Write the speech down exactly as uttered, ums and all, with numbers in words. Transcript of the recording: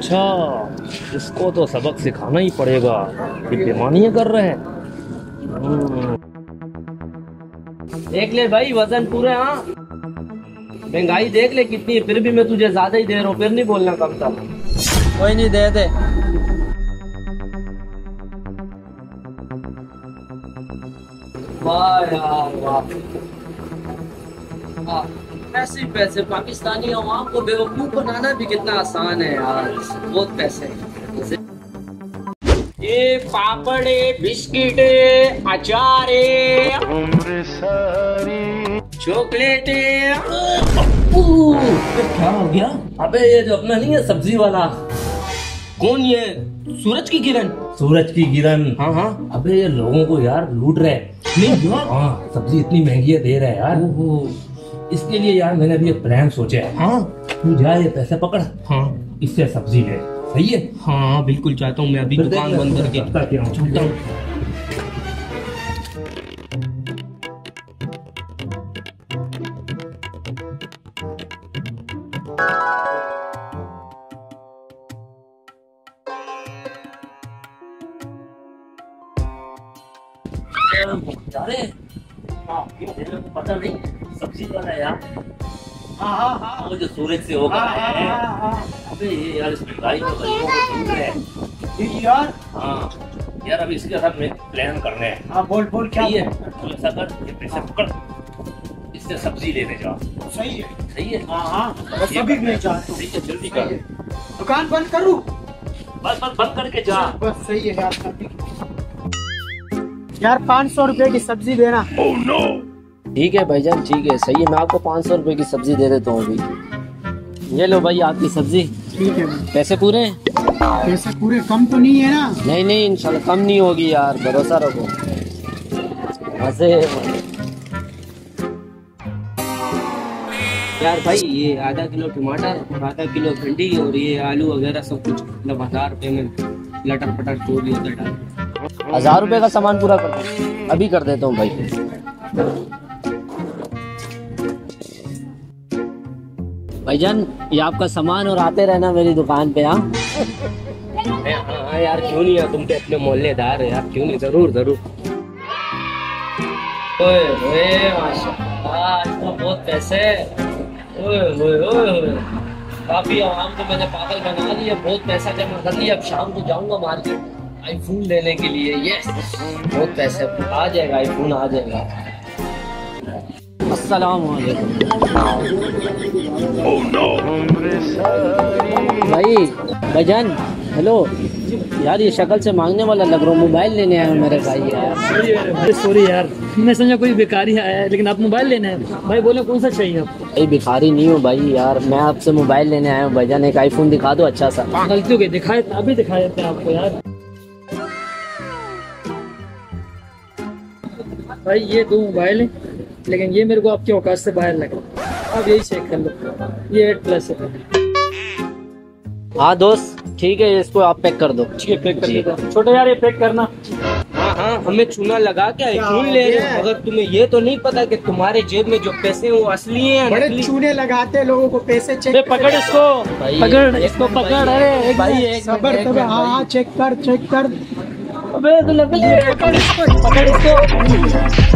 अच्छा, इसको तो सबक सिखाना ही पड़ेगा। ये बेईमानियां कर रहे हैं। देख ले भाई, वजन पूरे। हाँ, महंगाई देख ले कितनी, फिर भी मैं तुझे ज्यादा ही दे रहा हूँ। फिर नहीं बोलना कम था। कोई नहीं, दे दे। वाह यार वाह, पैसे ही पैसे। पाकिस्तानी अवाम को बेवकूफ बनाना भी कितना आसान है यार, बहुत पैसे। ये पापड़े, बिस्किटे, अचारे, चॉकलेटे। क्या हो गया? अबे ये जो अपना नहीं है सब्जी वाला। कौन ये? सूरज की किरण। सूरज की किरण। हाँ हाँ। अबे ये लोगों को यार लूट रहे हैं। नहीं यार। हाँ, सब्जी इतनी महंगी दे रहे हैं यार। इसके लिए यार मैंने अभी एक प्लान सोचा है। हाँ, तू जा, ये पैसे पकड़। हाँ, इससे सब्जी ले। सही है? हाँ बिल्कुल चाहता हूँ मैं अभी दुकान बंद करके चलता हूँ। पता नहीं सब्जी वाला यार। हाँ हाँ हाँ, वो जो सूरज से होगा है। अबे ये यार इस महंगाई में तो लोगों को ढूंढ रहे हैं यार। हाँ यार, अभी इसके साथ में प्लान करने हैं। हाँ बोल बोल, क्या है? तो ऐसा कर, ये पैसे पकड़, इससे सब्जी लेने जा। सही है। सही है? हाँ हाँ, सभी में जा। सही है, जल्दी कर। दुकान बंद करूँ? बस बस बंद करके जा। बस सही है यार। यार पाँच सौ रुपए की सब्जी देना। oh, no. ठीक है भाईजान, ठीक है, सही है। मैं आपको पाँच सौ रुपए की सब्जी दे देता हूँ अभी। ये लो भाई आपकी सब्जी। ठीक है। पैसे पूरे हैं? पैसे पूरे, कम तो नहीं है ना? नहीं नहीं, इंशाल्लाह कम नहीं होगी यार, भरोसा रखो। ऐसे यार भाई, ये आधा किलो टमाटर और आधा किलो भिंडी और ये आलू वगैरह सब कुछ मतलब हजार रुपए में लटर पटर जो भी होता है। हजार रुपए का सामान पूरा कर दो, अभी कर देता हूँ भाई। भाईजान ये आपका सामान, और आते रहना मेरी दुकान पे। हाँ हाँ यार, क्यों नहीं है, तुम पे अपने मोहल्लेदार है यार, क्यों नहीं, जरूर जरूर। ओए ओए माशाल्लाह, आज तो बहुत पैसे। ओए ओए ओए, काफी आवाम को मैंने पागल बना दिया, बहुत पैसा जमा कर लिया। अब शाम को जाऊंगा मार्केट आईफोन लेने के लिए। यस, बहुत पैसे आ जाएगा, आईफोन आ जाएगा। अस्सलाम वालेकुम। oh, no. भाई भाईजान, हेलो यार, ये शक्ल से मांगने वाला लग रहा हूँ। मोबाइल लेने आया हूँ मेरे भाई यार। सॉरी यार, मैं समझा कोई भिखारी आया है, लेकिन आप मोबाइल लेने हैं। भाई बोले कौन सा चाहिए आपको? भाई भिखारी नहीं हूँ भाई यार, मैं आपसे मोबाइल लेने आया हूँ भाईजान। एक आईफोन दिखा दो अच्छा सा। गलती हो गई, दिखाए अभी दिखा देते हैं आपको यार। भाई ये दो मोबाइल है, लेकिन ये मेरे को आपकी औकात से बाहर लगा। आप यही चेक कर लो, ये एट प्लस है। हाँ दोस्त ठीक है, इसको आप पैक कर दो। ठीक है, पैक कर देता हूं। छोटे यार ये पैक करना। हाँ हाँ, हमें चूना लगा के आईफोन ले रहे हैं, मगर तुम्हें ये तो नहीं पता कि तुम्हारे जेब में जो पैसे हैं वो असली हैं। बड़े चूने लगाते लोगों को पैसे चेक। पकड़ इसको, पकड़ इसको, पकड़। अरे भाई सबर सबर, हाँ हाँ चेक कर चेक कर। अबे तो नकली है, पकड़ इसको, पकड़ इसको।